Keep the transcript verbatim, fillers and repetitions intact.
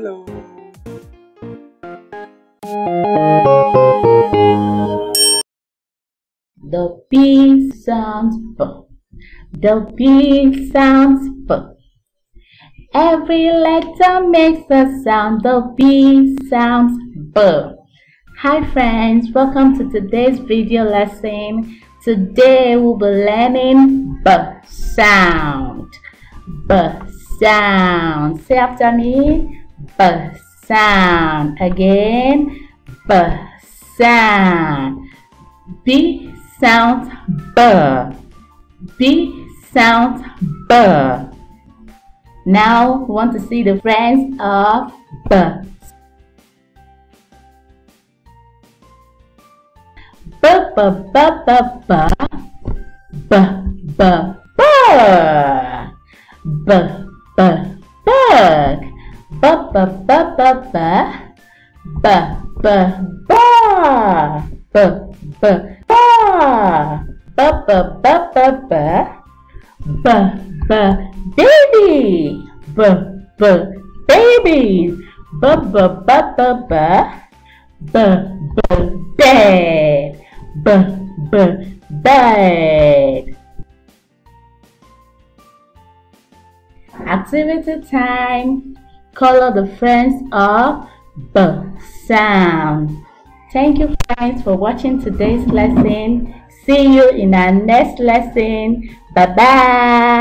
Hello. The B sounds B. The B sounds B. Every letter makes a sound. The B sounds B. Hi friends, welcome to today's video lesson. Today we'll be learning B sound. B sound. Say after me. B sound. Again. B sound. B sounds B. B sounds B. Now we want to see the friends of B. B b b b b b b b b b bug b b b b b b b bar b b bar b b b b b b b baby b b baby b b b b b b b bed b b bed. Activity time. Color the friends of B sound. Thank you friends for watching today's lesson. See you in our next lesson. Bye bye.